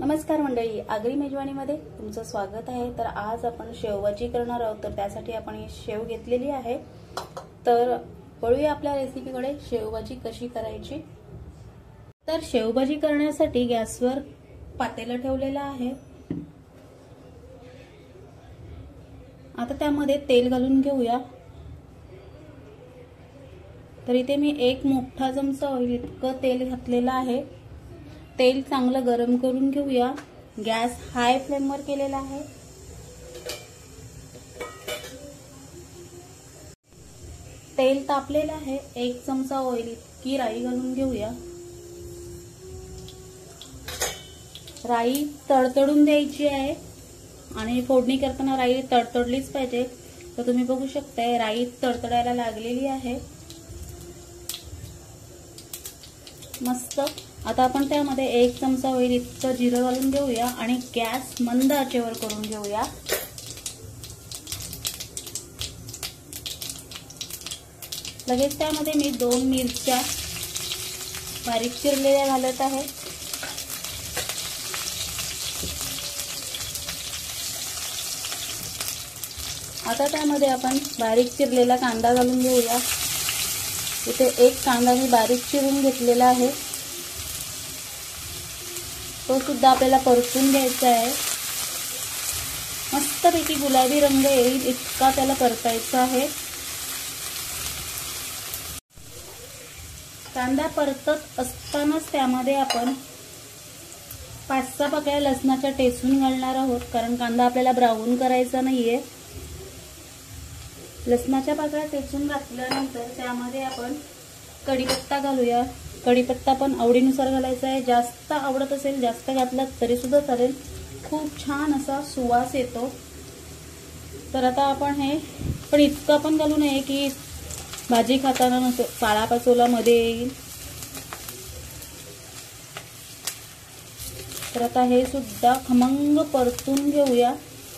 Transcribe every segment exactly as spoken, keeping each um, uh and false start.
नमस्कार मंडळी, आगरी मेजवानीमध्ये तुमचं स्वागत आहे। तर आज आपण शेवभाजी करणार आहोत। तर त्यासाठी आपण ही शेव घेतलेली आहे। तर वळूया आपल्या रेसिपीकडे। शेवभाजी कशी करायची। तर शेवभाजी करण्यासाठी गॅसवर पातेलं ठेवलेलं आहे। आता त्यामध्ये तेल घालून घेऊया। तर इथे मी एक मोठा चमचा ऑइल इतकं तेल घातलेलं आहे। तेल चांगलं गरम करून घेऊया। गॅस हाय फ्लेम वर केलेला आहे। तेल तापलेलं आहे। एक चमचा ऑइल इतकी राई घालून घेऊया। राई तडतडून द्यायची आहे आणि फोडणी करताना राई तडतडलीच पाहिजे। तर तुम्ही बघू शकता राई तडतडायला लागलेली आहे मस्त। आता आपण त्यामध्ये एक चमचा ऑइल इतकं जिरं घालून घेऊया आणि गॅस मंद आचेवर करून घेऊया। लगेच त्यामध्ये मी दोन मिरच्या बारीक चिरलेल्या घालत आहे। आता त्यामध्ये आपण बारीक चिरलेला कांदा घालून घेऊया। इथे एक कांदा मी बारीक चिरून घेतलेला आहे। तो सुद्धा आपल्याला परतून घ्यायचा आहे। मस्तपैकी गुलाबी रंग येईल इतका त्याला परतायचा आहे। कांदा परतत असतानाच त्यामध्ये आपण पाच सहा पाकळ्या लसणाच्या ठेचून घालणार आहोत, कारण कांदा आपल्याला ब्राऊन करायचा नाहीये। लसणाच्या पाकळ्या ठेचून घातल्यानंतर त्यामध्ये आपण कढीपत्ता घालूया। कढीपत्ता पण आवडीनुसार घालायचा आहे। जास्त आवडत असेल जास्त घातला तरी सुद्धा चालेल, खूप छान असा सुवास येतो। तर आता आपण हे पण इतकं पण घालू नये की भाजी खाताना नको पाळापाचोला मध्ये येईल। तर आता हे सुद्धा खमंग परतून घेऊया।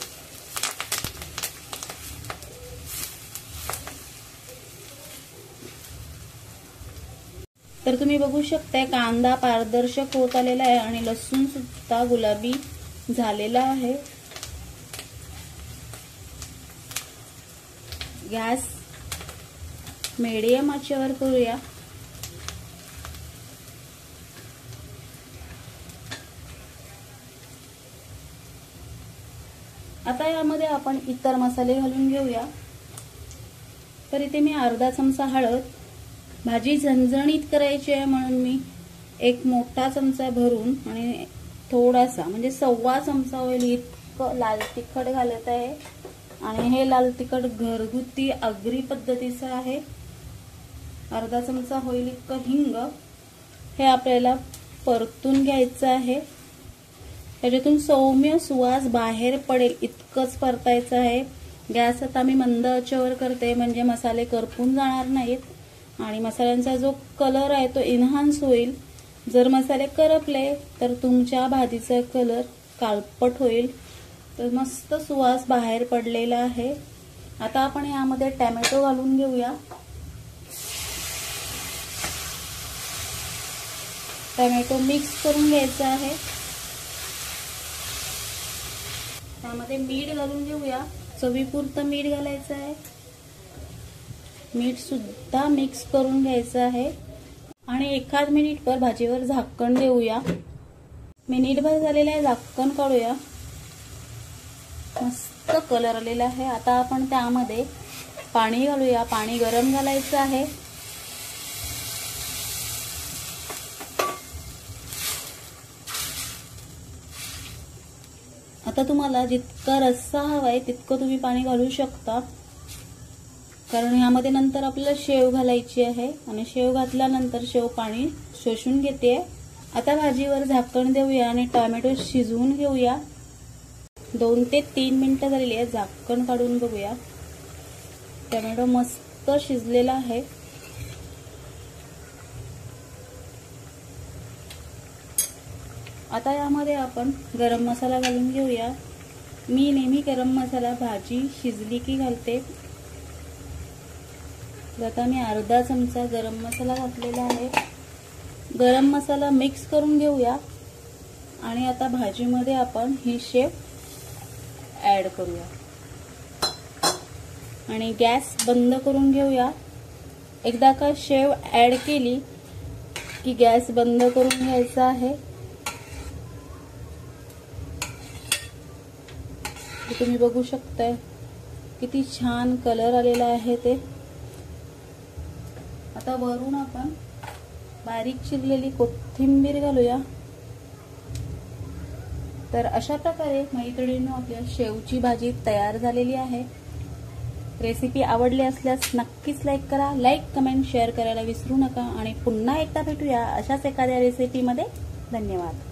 तर तुम्ही बघू शकता कांदा पारदर्शक होत आलेला आहे आणि लसूण सुद्धा गुलाबी झालेला आहे। गॅस मीडियम आचेवर करूया। आता यामध्ये आपण इतर मसाले घालून घेऊया। तर इथे मी अर्धा चमचा हळद, भाजी झणझणीत करायची आहे म्हणून मी एक मोठा चमचा भरून आणि थोडासा म्हणजे सव्वा चमचा ऑइल इतकं लाल तिखट घालत आहे। आणि हे लाल तिखट घरगुती आगरी पद्धतीचं आहे। अर्धा चमचा होईल इतकं हिंग, हे आपल्याला परतून घ्यायचं आहे। त्याच्यातून सौम्य सुवास बाहेर पडेल इतकंच परतायचं आहे। गॅस आता मी मंद आचेवर करते म्हणजे मसाले करपून जाणार नाहीत आणि मसाल्यांचा जो कलर आहे तो एनहान्स होईल। जर मसाले करपले तर तुमच्या भाजीचा कलर काळपट होईल। तर मस्त सुवास बाहेर पडलेला आहे। आता आपण यामध्ये टोमॅटो घालून घेऊया। टोमॅटो मिक्स करून घ्यायचा आहे। त्यामध्ये मीठ घालून घेऊया। चवीपुरतं मीठ घालायचं आहे। मीठ सुद्धा मिक्स करून घ्यायचं आहे आणि एखाद मिनिटभर भाजीवर झाकण देऊया। मिनिटभर झालेलं आहे, झाकण काढूया। मस्त कलर आलेला आहे। आता आपण त्यामध्ये पाणी घालूया। पाणी गरम घालायचं आहे। आता तुम्हाला जितका रस्सा हवाय तितकं तुम्ही पाणी घालू शकता, कारण ह्यामध्ये नंतर आपल्याला शेव घालायची आहे आणि शेव घातल्यानंतर शेव पाणी शोषून घेते। आता भाजीवर झाकण देऊया आणि टोमॅटो शिजवून घेऊया। दोन ते तीन मिनिटं झालेली आहे। झाकण काढून बघूया। टोमॅटो मस्त शिजलेला आहे। आता यामध्ये आपण गरम मसाला घालून घेऊया। मी नेहमी गरम मसाला भाजी शिजली की घालते। आता मी अर्धा चमचा गरम मसाला घातलेला आहे। गरम मसाला मिक्स करून घेऊया। आणि आता भाजीमध्ये आपण ही शेव ऍड करूया आणि गॅस बंद करून घेऊया। एकदा का शेव ऍड केली की गॅस बंद करून घ्यायचा आहे। तुम्ही बघू शकताय किती छान कलर आलेला आहे ते। आता वरून आपण बारीक चिरलेली कोथिंबीर घालूया। तर अशा प्रकारे मैत्रिणींनो आपल्या शेवची भाजी तयार झालेली आहे। रेसिपी आवडली असल्यास नक्कीच लाईक करा, लाईक कमेंट शेअर करायला विसरू नका आणि पुन्हा एकदा भेटूया अशाच एखाद्या रेसिपीमध्ये। धन्यवाद।